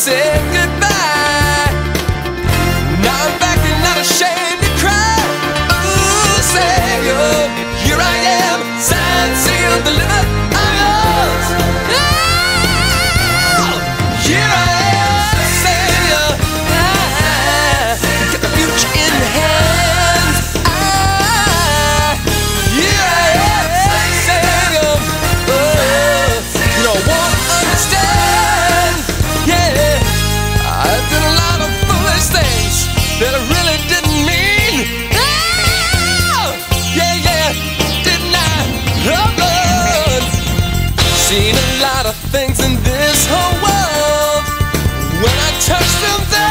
say goodbye. Now I'm back and not ashamed to cry. Ooh, Savior, here I am, signed, sealed, delivered, I'm yours. Oh, here I am, Savior, got the future in hands. Here I am, Savior. You don't want to understand. Yeah, I've done a lot of foolish things that I really didn't mean. Oh, yeah, didn't I? Oh, Lord. Seen a lot of things in this whole world. When I touch them,